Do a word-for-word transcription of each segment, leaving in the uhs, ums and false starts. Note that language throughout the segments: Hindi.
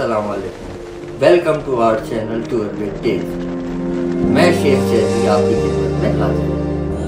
अस्सलाम वालेकुम, welcome to our channel tour with taste. मैं शेख चैदी आपकी खिदमत में हाजिर हूँ।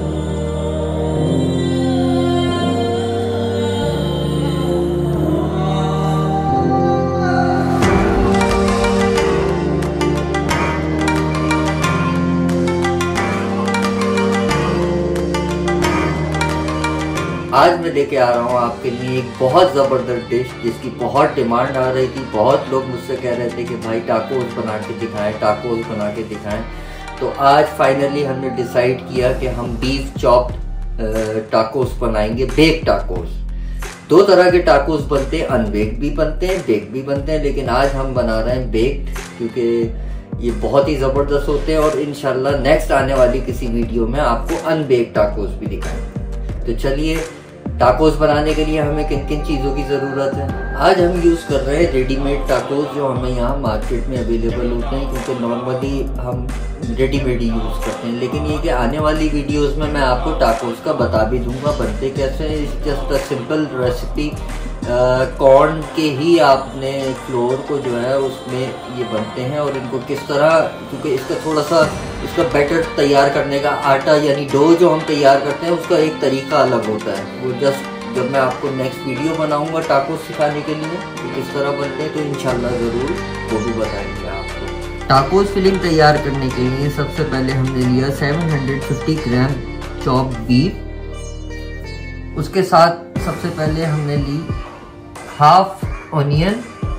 आज मैं लेके आ रहा हूँ आपके लिए एक बहुत ज़बरदस्त डिश जिसकी बहुत डिमांड आ रही थी। बहुत लोग मुझसे कह रहे थे कि भाई टाकोस बना के दिखाएं, टाकोस बना के दिखाएं। तो आज फाइनली हमने डिसाइड किया कि हम बीफ चॉप टाकोस बनाएंगे, बेक टाकोस। दो तरह के टाकोस बनते हैं, अनबेक्ड भी बनते हैं, बेक भी बनते हैं, लेकिन आज हम बना रहे हैं बेक्ड, क्योंकि ये बहुत ही ज़बरदस्त होते हैं और इंशाल्लाह नेक्स्ट आने वाली किसी वीडियो में आपको अनबेक्ड टाकोस भी दिखाएंगे। तो चलिए, टाकोस बनाने के लिए हमें किन किन चीज़ों की ज़रूरत है। आज हम यूज़ कर रहे हैं रेडीमेड टाकोस जो हमें यहाँ मार्केट में अवेलेबल होते हैं, क्योंकि नॉर्मली हम रेडीमेड ही यूज़ करते हैं। लेकिन ये कि आने वाली वीडियोस में मैं आपको टाकोस का बता भी दूंगा बनते कैसे हैं। It's just a simple recipe. Corn के ही आपने फ्लोर को जो है उसमें ये बनते हैं और इनको किस तरह, क्योंकि इसका थोड़ा सा इसका बैटर तैयार करने का, आटा यानी डो जो हम तैयार करते हैं उसका एक तरीका अलग होता है। वो जस्ट जब मैं आपको नेक्स्ट वीडियो बनाऊंगा टाकोस सिखाने के लिए कि किस तरह बनते हैं तो इंशाल्लाह ज़रूर वो भी बताएंगे आपको। टाकोस फिलिंग तैयार करने के लिए सबसे पहले हमने लिया सात सौ पचास ग्राम चॉप बीफ। उसके साथ सबसे पहले हमने ली हाफ ऑनियन,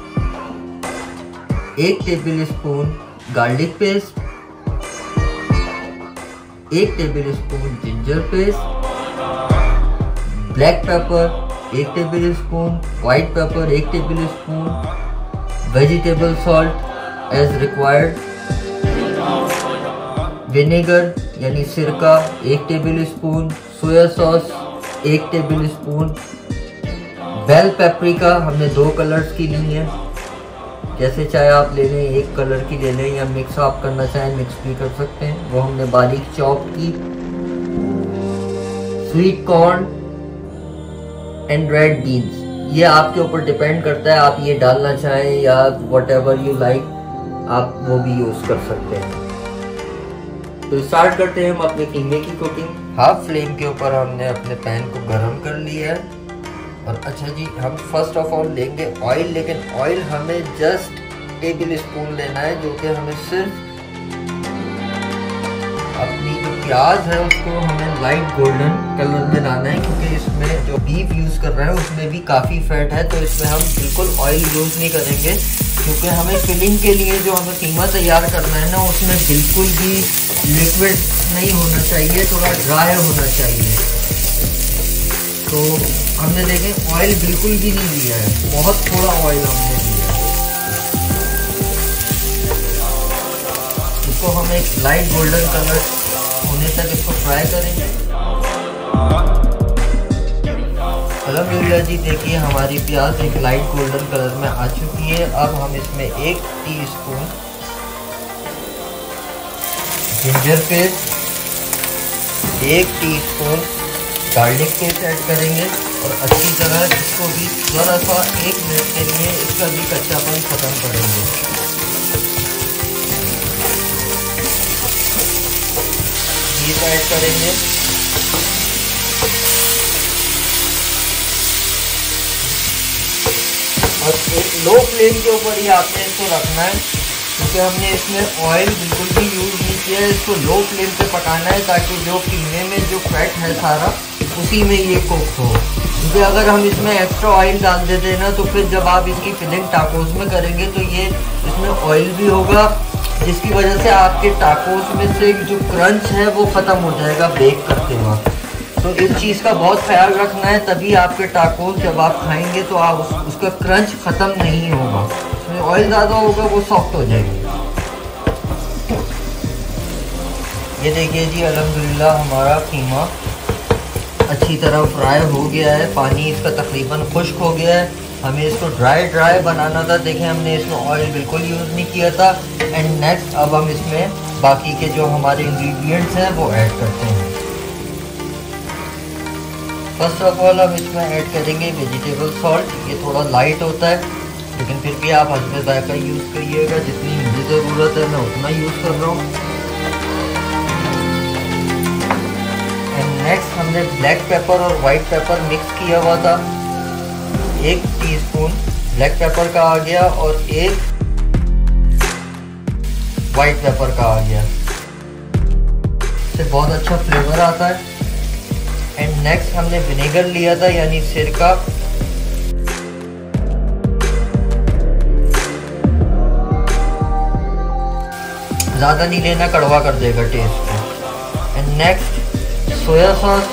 एक टेबल स्पून गार्लिक पेस्ट, एक tablespoon ginger paste, black pepper एक टेबल स्पून, व्हाइट पेपर एक tablespoon, vegetable salt as required, vinegar यानी सिरका एक टेबल स्पून, सोया सॉस एक टेबल स्पून, बेल पेपरिका हमने दो कलर्स की ली है, जैसे चाहे आप ले लें, एक कलर की ले लें या मिक्स आप करना चाहें मिक्स भी कर सकते हैं, वो हमने बारीक चॉप की। Sweet corn and red beans, ये आपके ऊपर डिपेंड करता है, आप ये डालना चाहें या वट एवर यू लाइक आप वो भी यूज कर सकते हैं। तो स्टार्ट करते हैं हम अपने कीमे की कुकिंग। हाफ फ्लेम के ऊपर हमने अपने पैन को गर्म कर लिया है और अच्छा जी, हम फर्स्ट ऑफ ऑल लेंगे ऑयल, लेकिन ऑयल हमें जस्ट टेबल स्पून लेना है, जो कि हमें सिर्फ अपनी जो प्याज है उसको हमें लाइट गोल्डन कलर में लाना है, क्योंकि इसमें जो बीफ यूज़ कर रहे हैं उसमें भी काफ़ी फैट है। तो इसमें हम बिल्कुल ऑयल यूज़ नहीं करेंगे, क्योंकि हमें फिलिंग के लिए जो हमें कीमा तैयार करना है ना, उसमें बिल्कुल भी लिक्विड नहीं होना चाहिए, थोड़ा ड्राई होना चाहिए। तो हमने देखें ऑयल बिल्कुल भी नहीं लिया है, बहुत थोड़ा ऑयल हमने लिया है। इसको हम एक लाइट गोल्डन कलर होने तक इसको फ्राई करेंगे। अल्हम्दुलिल्लाह जी, देखिए हमारी प्याज एक लाइट गोल्डन कलर में आ चुकी है। अब हम इसमें एक टीस्पून जिंजर पेस्ट, एक टीस्पून गार्लिक पेस्ट ऐड करेंगे और अच्छी तरह इसको भी ज़रा सा एक मिनट के लिए इसका भी कच्चापन ख़त्म करेंगे। ये ऐड करेंगे। और एक लो फ्लेम के ऊपर ही आपने इसको रखना है, क्योंकि हमने इसमें ऑयल बिल्कुल भी यूज़ नहीं किया है। इसको लो फ्लेम पे पकाना है ताकि जो कीमे में जो फैट है सारा उसी में ये कुक हो। क्योंकि अगर हम इसमें एक्स्ट्रा ऑयल डाल देते हैं ना, तो फिर जब आप इसकी फिलिंग टाकोस में करेंगे तो ये इसमें ऑयल भी होगा, जिसकी वजह से आपके टाकोस में से जो क्रंच है वो ख़त्म हो जाएगा बेक करते वक्त। तो इस चीज़ का बहुत ख्याल रखना है, तभी आपके टाकोस जब आप खाएंगे तो आप उस, उसका क्रंच ख़त्म नहीं होगा। उसमें ऑयल ज़्यादा होगा, वो सॉफ्ट हो जाएगी। ये देखिए जी, अल्हम्दुलिल्लाह हमारा कीमा अच्छी तरह फ्राई हो गया है, पानी इसका तकरीबन खुश्क हो गया है। हमें इसको ड्राई ड्राई बनाना था, देखें हमने इसमें ऑयल बिल्कुल यूज़ नहीं किया था। एंड नेक्स्ट अब हम इसमें बाकी के जो हमारे इंग्रेडिएंट्स हैं वो ऐड करते हैं। फर्स्ट ऑफ ऑल हम इसमें ऐड करेंगे वेजिटेबल सॉल्ट, ये थोड़ा लाइट होता है। लेकिन फिर भी आप हस्बे जायका यूज़ करिएगा। जितनी मुझे ज़रूरत है मैं उतना यूज़ कर रहा हूँ। एंड नेक्स्ट हमने ब्लैक पेपर और वाइट पेपर मिक्स किया हुआ था। एक टीस्पून ब्लैक पेपर का आ गया और एक वाइट पेपर का आ गया। इससे बहुत अच्छा फ्लेवर आता है। एंड नेक्स्ट हमने विनेगर लिया था यानी सिरका। ज़्यादा नहीं लेना, कड़वा कर देगा टेस्ट को। And next soya sauce.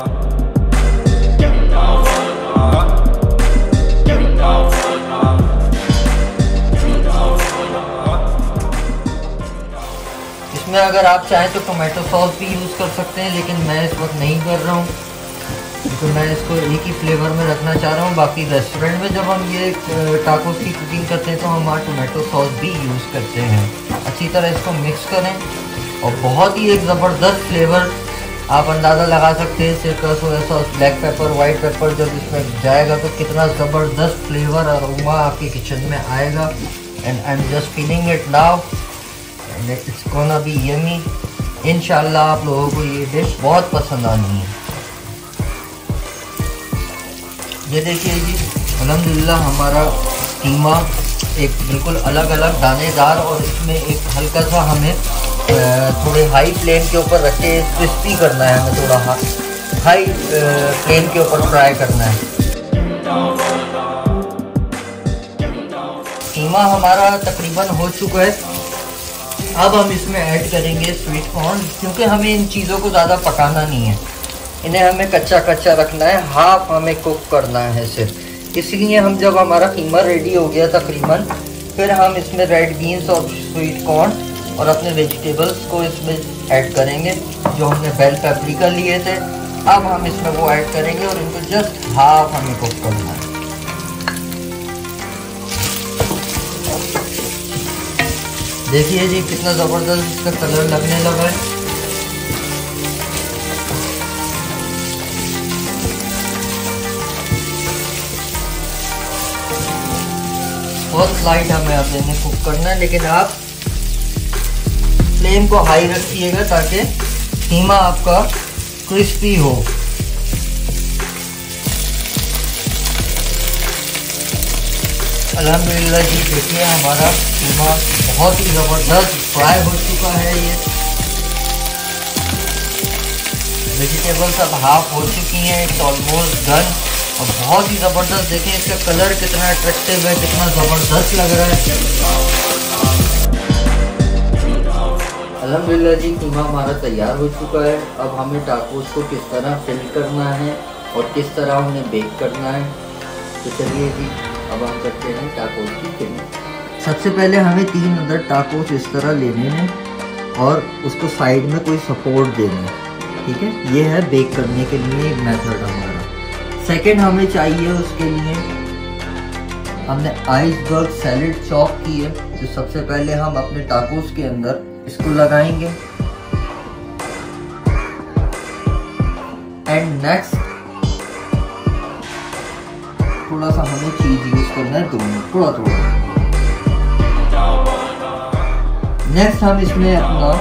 इसमें अगर आप चाहें तो टोमेटो सॉस भी यूज़ कर सकते हैं, लेकिन मैं इस वक्त नहीं कर रहा हूँ क्योंकि मैं इसको एक ही फ्लेवर में रखना चाह रहा हूँ। बाकी रेस्टोरेंट में जब हम ये टाकोस की कुकिंग करते हैं तो हम वहाँ टोमेटो सॉस भी यूज़ करते हैं। अच्छी तरह इसको मिक्स करें और बहुत ही एक ज़बरदस्त फ्लेवर आप अंदाज़ा लगा सकते हैं। सिरका, soya sauce, black pepper, white pepper जब इसमें जाएगा तो कितना ज़बरदस्त फ्लेवर अरोमा आपके किचन में आएगा। And I am just feeling it now and it's gonna be yummy. इंशाल्लाह आप लोगों को ये डिश बहुत पसंद आनी है। ये देखिए जी, अल्हम्दुलिल्लाह हमारा कीमा एक बिल्कुल अलग अलग दानेदार और इसमें एक हल्का सा हमें थोड़े हाई फ्लेम के ऊपर रख के क्रिस्पी करना है। हमें थोड़ा हाई फ्लेम के ऊपर फ्राई करना है। कीमा हमारा तकरीबन हो चुका है। अब हम इसमें ऐड करेंगे स्वीट कॉर्न, क्योंकि हमें इन चीज़ों को ज़्यादा पकाना नहीं है, इन्हें हमें कच्चा कच्चा रखना है, हाफ हमें कुक करना है सिर्फ। इसलिए हम जब हमारा कीमा रेडी हो गया तकरीबन, फिर हम इसमें रेड बीन्स और स्वीट कॉर्न और अपने वेजिटेबल्स को इसमें ऐड करेंगे जो हमने बेल पेपरिका लिए थे। अब हम इसमें वो ऐड करेंगे और इनको जस्ट हाफ हमें कुक करना है। देखिए जी कितना ज़बरदस्त इसका कलर लगने लगा है। बहुत स्लाइड हमें अब इन्हें कुक करना है, लेकिन आप फ्लेम को हाई रखिएगा ताकि कीमा आपका क्रिस्पी हो। अल्हम्दुलिल्लाह जी देखिए हमारा कीमा बहुत ही ज़बरदस्त फ्राई हो चुका है। ये वेजिटेबल्स अब हाफ हो चुकी हैं, इट्स ऑलमोस्ट डन। और बहुत ही ज़बरदस्त देखें इसका कलर कितना अट्रैक्टिव है, कितना ज़बरदस्त लग रहा है। अल्हम्दुलिल्लाह जी कीमा हमारा तैयार हो चुका है। अब हमें टाकोस को किस तरह फिल करना है और किस तरह उन्हें बेक करना है, तो चलिए जी अब हम करते हैं टाकोस की फिलिंग। सबसे पहले हमें तीन अदर टाकोस इस तरह लेने हैं और उसको साइड में कोई सपोर्ट देना है, ठीक है। ये है बेक करने के लिए एक मेथड हमारा। सेकंड हमें चाहिए उसके लिए, हमने आइसबर्ग सैलेड चॉप की है। तो सबसे पहले हम अपने टाकोस के अंदर इसको लगाएंगे। एंड नेक्स्ट थोड़ा सा हमें चीज यूज करना है, दोनों थोड़ा थोड़ा। नेक्स्ट हम इसमें अपना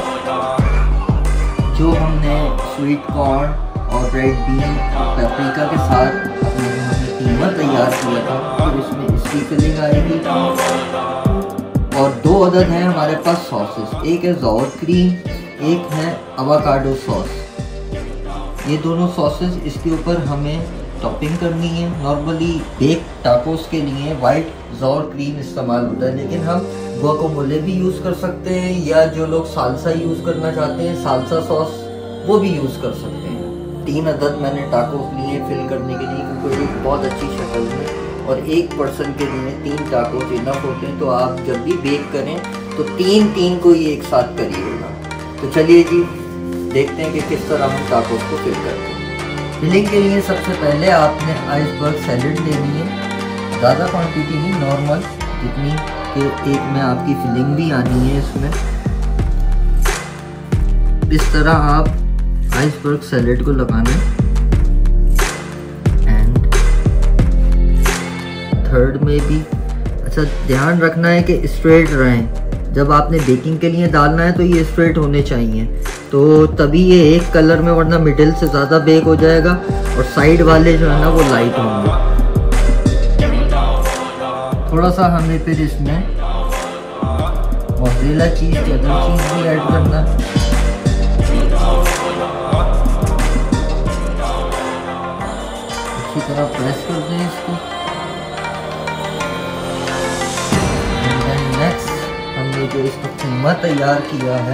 जो हमने स्वीट कॉर्न और रेड बीन और पेपरिका के साथ अपने जो हमने कीमा तैयार किया था, फिर इसमें इसकी फिलिंग आएगी। और दो अदद हैं हमारे पास सॉसेस, एक है ज़ौर क्रीम, एक है एवोकाडो सॉस। ये दोनों सॉसेस इसके ऊपर हमें टॉपिंग करनी है। नॉर्मली बेक टाकोस के लिए वाइट ज़ौर क्रीम इस्तेमाल होता है, लेकिन हम गुआकामोले भी यूज़ कर सकते हैं, या जो लोग सालसा यूज़ करना चाहते हैं सालसा सॉस वो भी यूज़ कर सकते हैं। तीन अदद मैंने टाकोस लिए फिल करने के लिए, क्योंकि एक बहुत अच्छी शक्ल में और एक पर्सन के लिए तीन टाकोस इनफ होते हैं। तो आप जब भी बेक करें तो तीन तीन को ही एक साथ करिएगा। तो चलिए जी देखते हैं कि किस तरह हम टाकोस को फिल करते हैं। फिलिंग के लिए सबसे पहले आपने आइसबर्ग सैलेड लेनी है, ज़्यादा क्वांटिटी नहीं, नॉर्मल जितनी कि एक में आपकी फिलिंग भी आनी है इसमें। इस तरह आप आइसबर्ग सैलेड को लगाना है। एंड थर्ड में भी, अच्छा ऐसा ध्यान रखना है कि स्ट्रेट रहें। जब आपने बेकिंग के लिए डालना है तो ये स्ट्रेट होने चाहिए, तो तभी ये एक कलर में, वरना मिडिल से ज़्यादा बेक हो जाएगा और साइड वाले जो है ना वो लाइट होंगे। थोड़ा सा हमें फिर इसमें मोज़रेला चीज़, चेडर चीज़ भी ऐड करना है। अच्छी तरह प्रेस कर दें इसको। नेक्स्ट हमने जो इसका कीमा तैयार किया है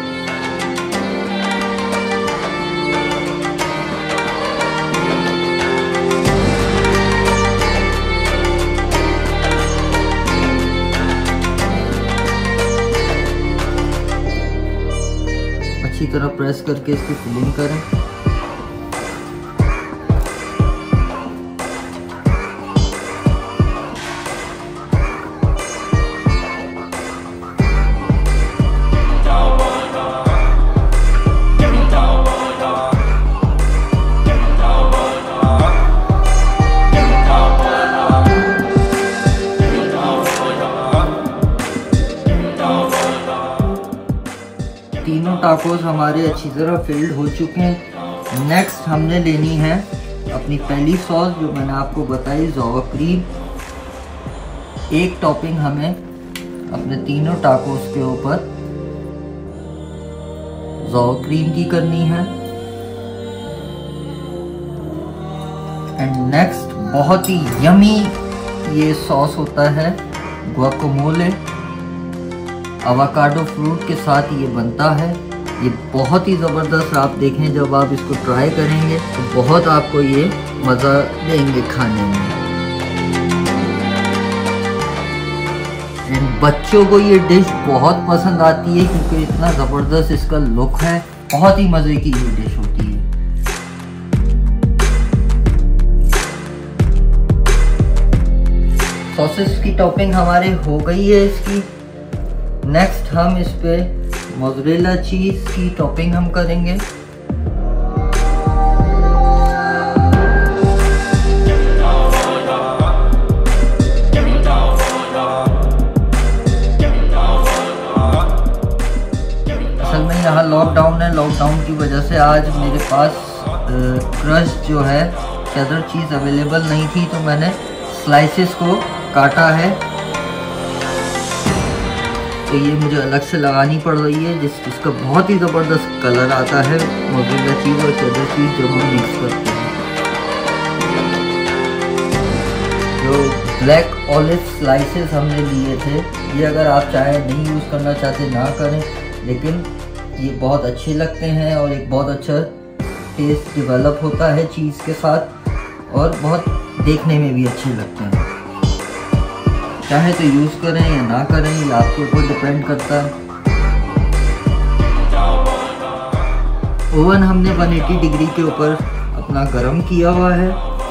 अच्छी तरह प्रेस करके इसकी फिलिंग करें। तीनों टाकोस हमारे अच्छी तरह फिल्ड हो चुके हैं। नेक्स्ट हमने लेनी है अपनी पहली सॉस, जो मैंने आपको बताई, ज़ावा क्रीम। एक टॉपिंग हमें अपने तीनों टाकोस के ऊपर ज़ावा क्रीम की करनी है। एंड नेक्स्ट बहुत ही यमी ये सॉस होता है, गुआकामोले। एवोकाडो फ्रूट के साथ ये बनता है। ये बहुत ही ज़बरदस्त, आप देखें जब आप इसको ट्राई करेंगे तो बहुत आपको ये मज़ा देंगे खाने में। एंड बच्चों को ये डिश बहुत पसंद आती है क्योंकि इतना ज़बरदस्त इसका लुक है। बहुत ही मज़े की ये डिश होती है। सॉसेस की टॉपिंग हमारे हो गई है इसकी। नेक्स्ट हम इस पे मोज़रेला चीज़ की टॉपिंग हम करेंगे। असल में यहाँ लॉकडाउन है, लॉकडाउन की वजह से आज मेरे पास क्रश जो है चेडर चीज़ अवेलेबल नहीं थी, तो मैंने स्लाइसेस को काटा है। तो ये मुझे अलग से लगानी पड़ रही है, जिस जिसका बहुत ही ज़बरदस्त कलर आता है मोज़रेला चीज़ और चेडर चीज़ जब हम मिक्स करते हैं। जो ब्लैक ऑलिव स्लाइसेस हमने लिए थे, ये अगर आप चाहे नहीं यूज़ करना चाहते ना करें, लेकिन ये बहुत अच्छे लगते हैं और एक बहुत अच्छा टेस्ट डेवलप होता है चीज़ के साथ और बहुत देखने में भी अच्छे लगते हैं। चाहे तो यूज़ करें या ना करें, ये आपके ऊपर डिपेंड करता है। ओवन हमने एक सौ अस्सी डिग्री के ऊपर अपना गरम किया हुआ है।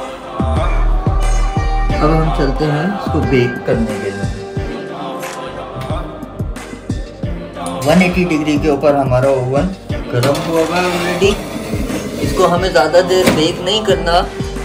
अब हम चलते हैं इसको बेक करने के लिए। एक सौ अस्सी डिग्री के ऊपर हमारा ओवन गरम हुआ है ऑलरेडी। इसको हमें ज़्यादा देर बेक नहीं करना,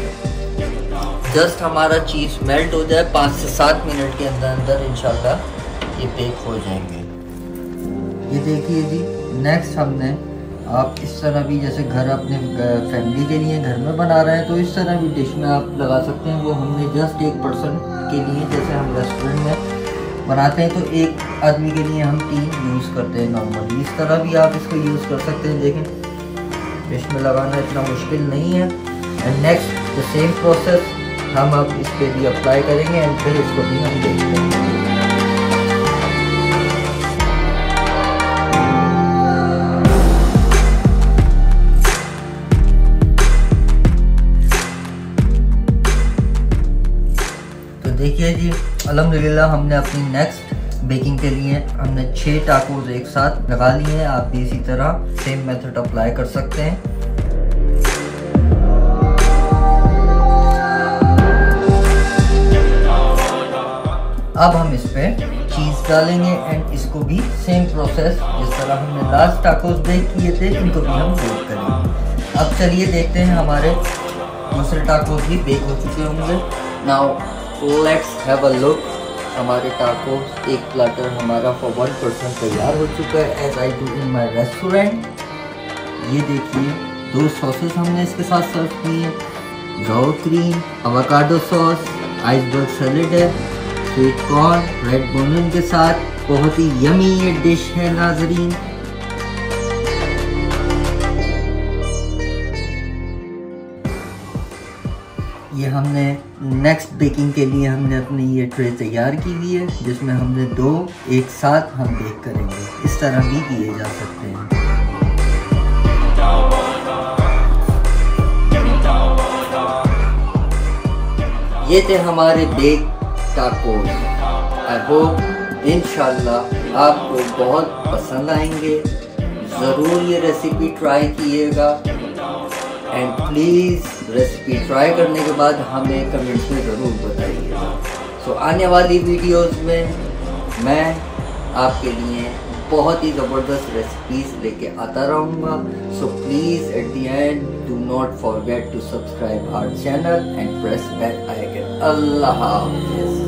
जस्ट हमारा चीज़ मेल्ट हो जाए, पाँच से सात मिनट के अंदर अंदर इंशाल्लाह ये बेक हो जाएंगे। ये देखिए जी, नेक्स्ट हमने आप इस तरह भी, जैसे घर अपने फैमिली के लिए घर में बना रहे हैं तो इस तरह भी डिश में आप लगा सकते हैं। वो हमने जस्ट एक पर्सन के लिए, जैसे हम रेस्टोरेंट में बनाते हैं तो एक आदमी के लिए हम तीन यूज़ करते हैं नॉर्मली, इस तरह भी आप इसको यूज़ कर सकते हैं। देखें डिश में लगाना इतना मुश्किल नहीं है। And next the same process हम अब इस पे भी अप्लाई करेंगे एंड फिर इसको भी हम देखते हैं। तो देखिए जी, अल्हम्दुलिल्लाह हमने अपनी नेक्स्ट बेकिंग के लिए हमने छह टाकोस एक साथ लगा लिए हैं। आप भी इसी तरह सेम मेथड अप्लाई कर सकते हैं। अब हम इस पे चीज़ डालेंगे एंड इसको भी सेम प्रोसेस जिस तरह हमने लास्ट टाकोस बेक किए थे, इनको भी हम बेक करेंगे। अब चलिए देखते हैं, हमारे दूसरे टाकोस भी बेक हो चुके होंगे। Now let's have a look हमारे टाको एक प्लाटर हमारा फॉर वन पर्सन तैयार हो चुका है as I do in my restaurant. ये देखिए दो सॉसेस हमने इसके साथ सर्व किए हैं, sour cream, avocado sauce, iceberg salad है, स्वीट कॉर्न, रेड बोनन के साथ। बहुत ही यमी ये डिश है नाजरीन। ये हमने नेक्स्ट बेकिंग के लिए हमने अपनी ये ट्रे तैयार की हुई है, जिसमें हमने दो एक साथ हम बेक करेंगे। इस तरह भी किए जा सकते हैं। ये थे हमारे बेक टाकोस। आई होप इंशाल्लाह आपको बहुत पसंद आएंगे। ज़रूर ये रेसिपी ट्राई कीजिएगा एंड प्लीज़ रेसिपी ट्राई करने के बाद हमें कमेंट्स में ज़रूर बताइएगा। सो so, आने वाली वीडियोस में मैं आपके लिए बहुत ही ज़बरदस्त रेसिपीज़ लेके आता रहूँगा। So please at the end do not forget to subscribe our channel and press bell icon. अल्लाह हाफ़िज़।